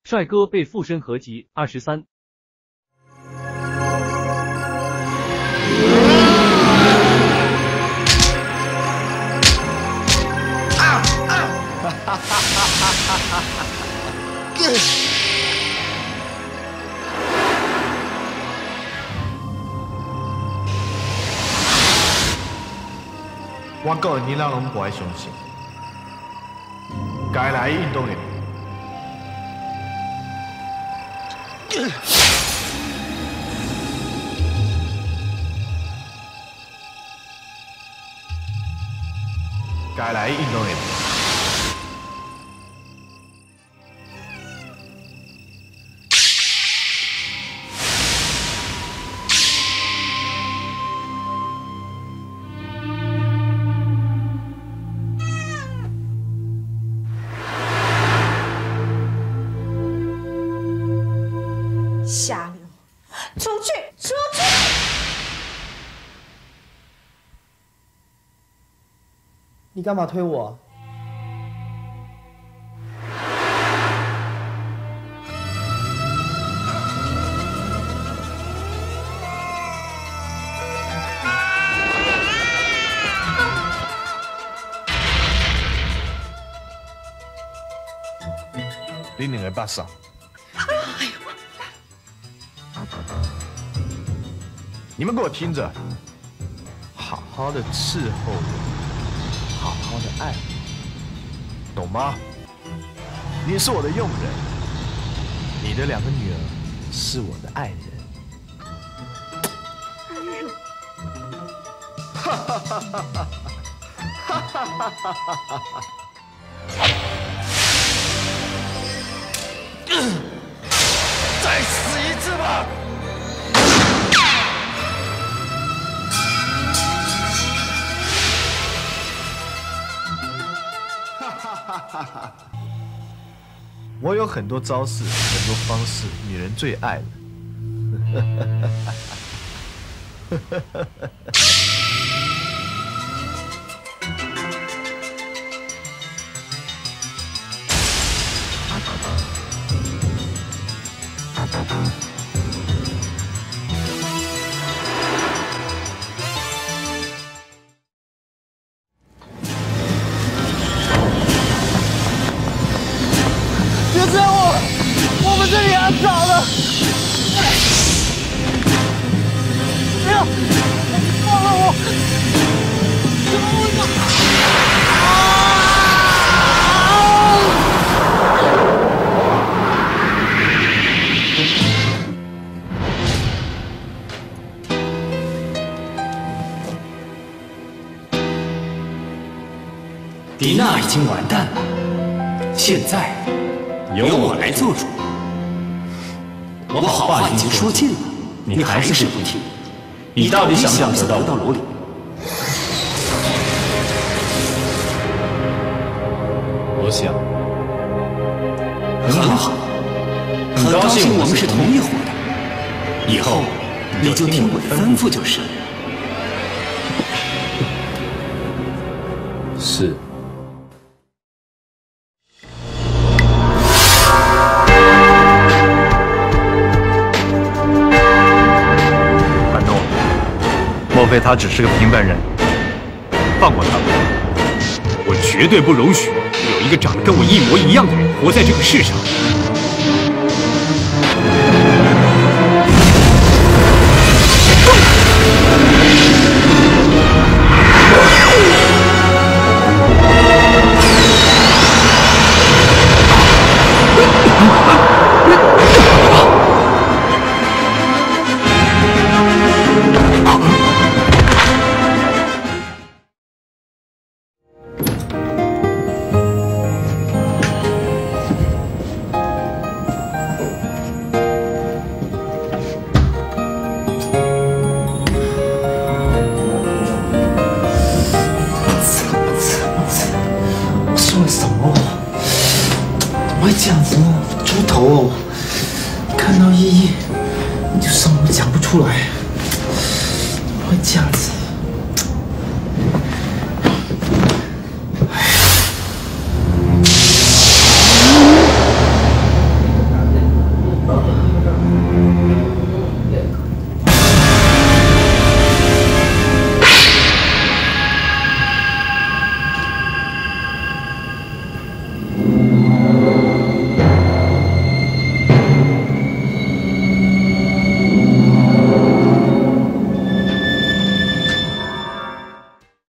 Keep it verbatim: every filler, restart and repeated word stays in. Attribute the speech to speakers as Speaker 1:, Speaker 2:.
Speaker 1: 帅哥被附身合集二十三。
Speaker 2: 啊啊！哈哈哈哈哈哈！我个人你俩拢不爱相信，该来运动员。 该来运动员。
Speaker 3: 下流！出去！出去！
Speaker 4: 你干嘛推我？
Speaker 2: 你两个巴掌！
Speaker 3: 哎呦！
Speaker 2: 你们给我听着，好好的伺候我。 好好的爱，懂吗？你是我的佣人，你的两个女儿是我的爱人。
Speaker 3: 哎呦！
Speaker 2: 哈哈哈哈哈！哈哈哈哈哈哈！再死一次吧！ 我有很多招式，很多方式，女人最爱了。
Speaker 4: 别追我！我们这里很早了。不要！放了我！救我！
Speaker 5: 迪娜已经完蛋了，现在。 由我来做主，我好话已经说尽了，你还是不听，你到底想不想得到罗琳？
Speaker 2: 我想，
Speaker 5: 很好，很高兴我们是同一伙的，以后你就听我的吩咐就是。
Speaker 2: 是。
Speaker 6: 莫非他只是个平凡人？放过他吧！我绝对不容许有一个长得跟我一模一样的人活在这个世上。
Speaker 4: 会这样子呢？猪头哦！看到依依，你就什么都讲不出来。